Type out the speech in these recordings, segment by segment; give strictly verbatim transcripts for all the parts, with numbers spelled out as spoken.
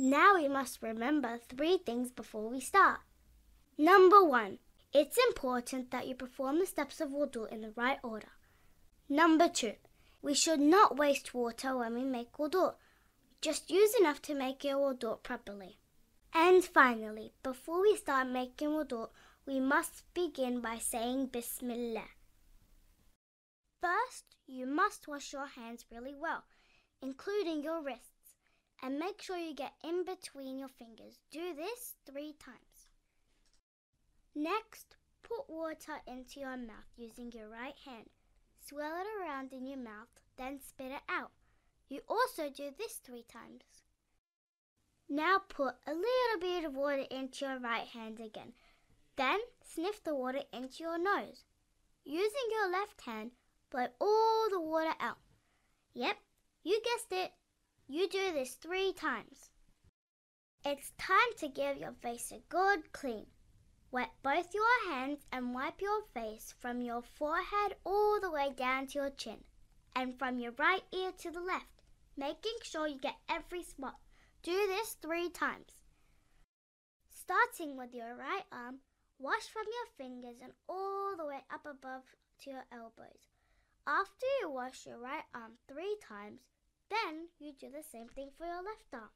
Now we must remember three things before we start. Number one, it's important that you perform the steps of wudu in the right order. Number two, we should not waste water when we make wudu. Just use enough to make your wudu properly. And finally, before we start making wudu, we must begin by saying Bismillah. First, you must wash your hands really well, including your wrists, and make sure you get in between your fingers. Do this three times. Next, put water into your mouth using your right hand. Swirl it around in your mouth, then spit it out. You also do this three times. Now put a little bit of water into your right hand again. Then sniff the water into your nose. Using your left hand, blow all the water out. Yep, you guessed it. You do this three times. It's time to give your face a good clean. Wet both your hands and wipe your face from your forehead all the way down to your chin, and from your right ear to the left, making sure you get every spot. Do this three times. Starting with your right arm, wash from your fingers and all the way up above to your elbows. After you wash your right arm three times, then you do the same thing for your left arm.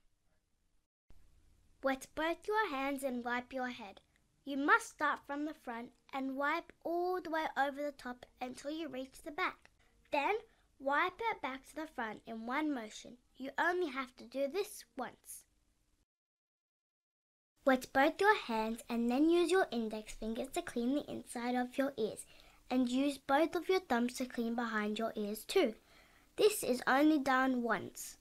Wet both your hands and wipe your head. You must start from the front and wipe all the way over the top until you reach the back. Then wipe it back to the front in one motion. You only have to do this once. Wet both your hands and then use your index fingers to clean the inside of your ears, and use both of your thumbs to clean behind your ears too. This is only done once.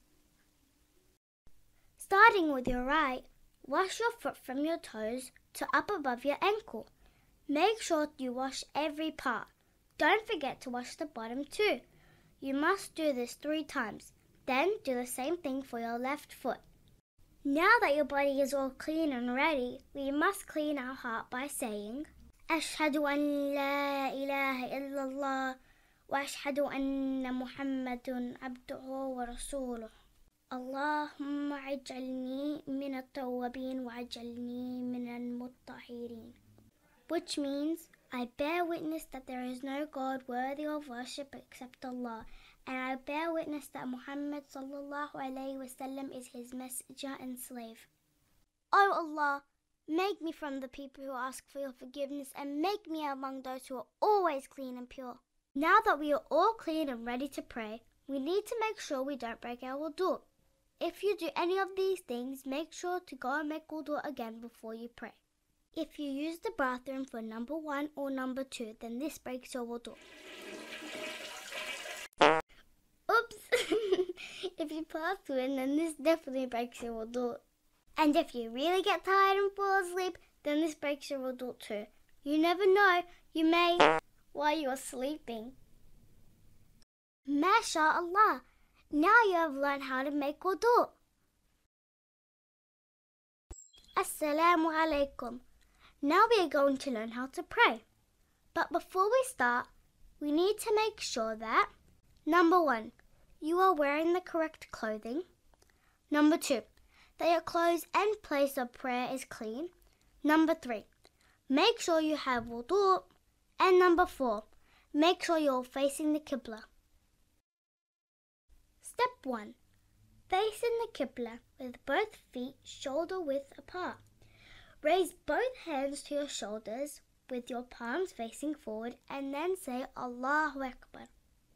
Starting with your right, wash your foot from your toes to up above your ankle. Make sure you wash every part. Don't forget to wash the bottom too. You must do this three times. Then do the same thing for your left foot. Now that your body is all clean and ready, we must clean our heart by saying Ashhadu an la ilaha illallah wa ashhadu anna Muhammadun abduhu wa rasuluh. Allahumma aj'alni min at-tawwabin wa aj'alni min al-muttahirin. Which means, I bear witness that there is no God worthy of worship except Allah, and I bear witness that Muhammad sallallahu alayhi wasallam is his messenger and slave. O Allah, make me from the people who ask for your forgiveness, and make me among those who are always clean and pure. Now that we are all clean and ready to pray, we need to make sure we don't break our wudu. If you do any of these things, make sure to go and make wudu again before you pray. If you use the bathroom for number one or number two, then this breaks your wudu. Oops! If you pass through it, then this definitely breaks your wudu. And if you really get tired and fall asleep, then this breaks your wudu too. You never know, you may while you are sleeping. MashaAllah! Now you have learned how to make wudu. Assalamu alaikum. Now we are going to learn how to pray. But before we start, we need to make sure that number one, you are wearing the correct clothing. Number two, that your clothes and place of prayer is clean. Number three, make sure you have wudu. And number four, make sure you're facing the Qibla. Step one. Face in the Qibla with both feet shoulder width apart. Raise both hands to your shoulders with your palms facing forward and then say Allahu Akbar.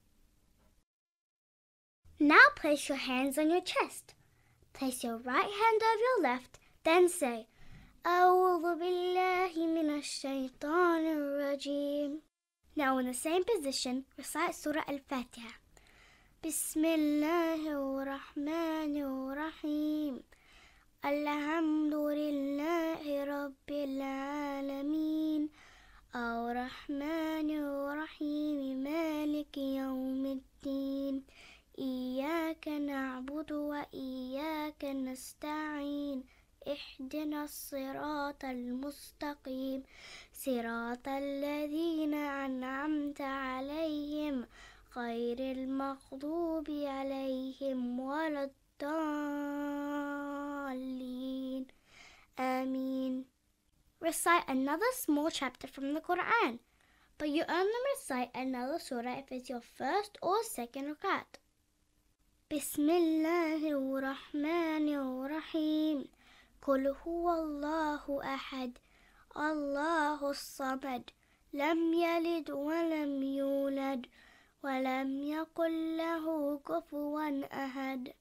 Now place your hands on your chest. Place your right hand over your left, then say A'udhu billahi minash shaitanir rajim. Now in the same position, recite Surah Al-Fatiha. Bismillahirrahmanirrahim. Alhamdulillahi Rabbil Alameen. Ar-Rahmanir-Rahim. Maliki Yawmiddin. Iyaka na'budu wa iyaka nasta'in. اهدنا الصراط المستقيم صراط الذين أنعمت عليهم غير المغضوب عليهم ولا الضالين آمين. Recite another small chapter from the Quran, but you only recite another surah if it's your first or second rakat. Bismillahir Rahmanir Rahim. Qul huwallahu ahad. Allahu samad. Lam yalid wa lam yulad. Wa lam yakul lahu kufuwan ahad.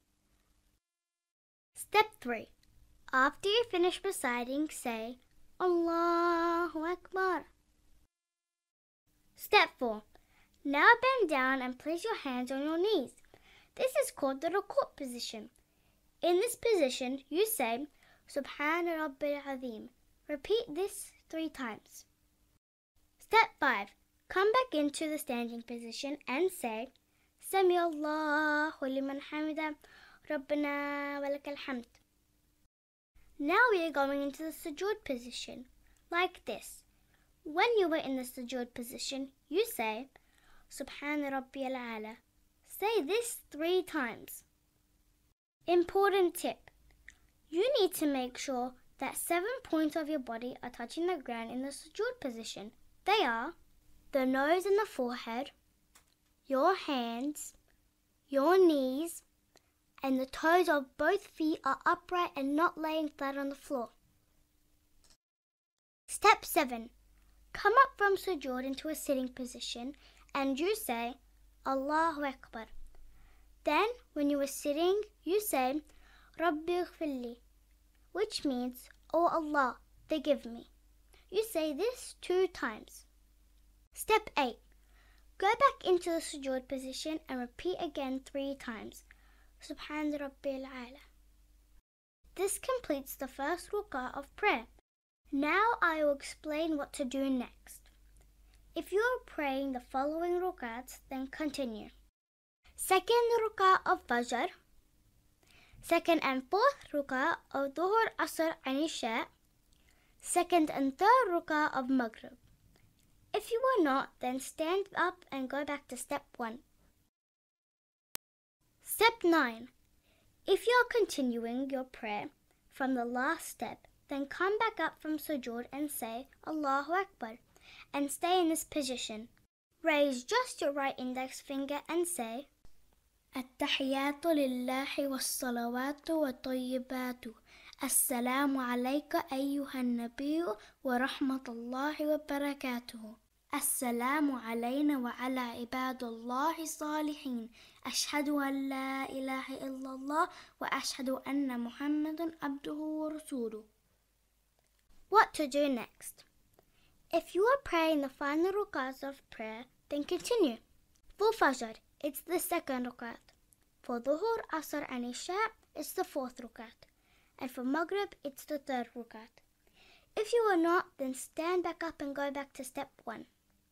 Step three. After you finish reciting, say Allahu Akbar. Step four. Now bend down and place your hands on your knees. This is called the ruku' position. In this position, you say Subhana Rabbil Azim. Repeat this three times. Step five. Come back into the standing position and say Sami Allahu liman hamida Rabbana walakal hamd. Now we are going into the sujood position, like this. When you were in the sujood position, you say Subhana Rabbiyal A'la. Say this three times. Important tip. You need to make sure that seven points of your body are touching the ground in the sujood position. They are the nose and the forehead, your hands, your knees, and the toes of both feet are upright and not laying flat on the floor. Step seven. Come up from sujood into a sitting position and you say Allahu Akbar. Then when you are sitting, you say Rabbi ighfirli, which means, Oh Allah, forgive me. You say this two times. Step eight. Go back into the sujood position and repeat again three times. Subhan Rabbil A'la. This completes the first ruk'ah of prayer. Now I will explain what to do next. If you are praying the following ruk'ahs, then continue. Second ruk'ah of Fajr. Second and fourth ruk'ah of Dhuhr, Asr and Isha. Second and third ruk'ah of Maghrib. If you are not, then stand up and go back to step one. Step nine. If you are continuing your prayer from the last step, then come back up from sujood and say Allahu Akbar and stay in this position. Raise just your right index finger and say التحيات لله والصلوات والطيبات السلام عليك أيها النبي ورحمة الله وبركاته السلام علينا وعلى عباد الله الصالحين أشهد أن لا إله إلا الله وأشهد أن محمدا عبده ورسوله. What to do next? If you are praying the final rak'ahs of prayer, then continue. For Fajr, it's the second rak'ah. For Dhuhr, Asr and Isha, it's the fourth rak'ah. And for Maghrib, it's the third rak'ah. If you are not, then stand back up and go back to step one.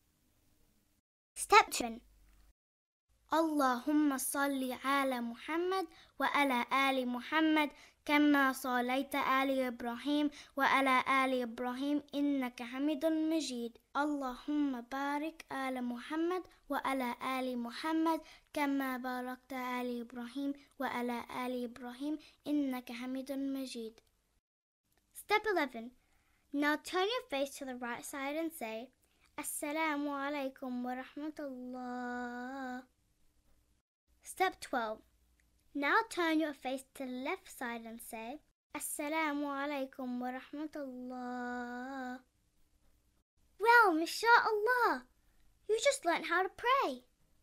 Step two. Allahumma salli ala Muhammad wa ala ali Muhammad كما صليت آل إبراهيم وعلى آل إبراهيم إنك حميد مجيد اللهم بارك آل محمد وعلى آل محمد كما باركت آل إبراهيم وعلى آل إبراهيم إنك حميد مجيد. Step eleven. Now turn your face to the right side and say Assalamu alaikum wa rahmatullah. Step twelve. Now turn your face to the left side and say Assalamu alaikum wa rahmatullah. Well, mashallah, you just learned how to pray.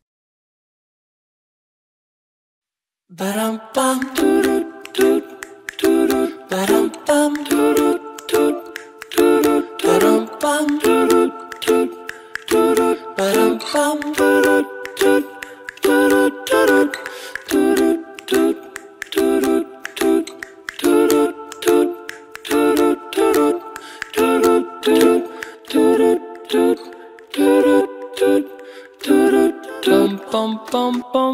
Ba-dum-bum, doo-doo-doo-doo, ba-dum-bum, doo-doo-doo-doo, ba-dum-bum, doo-doo-doo-doo, ba-dum-bum, doo-doo-doo-doo-doo-doo. Bum bum bum.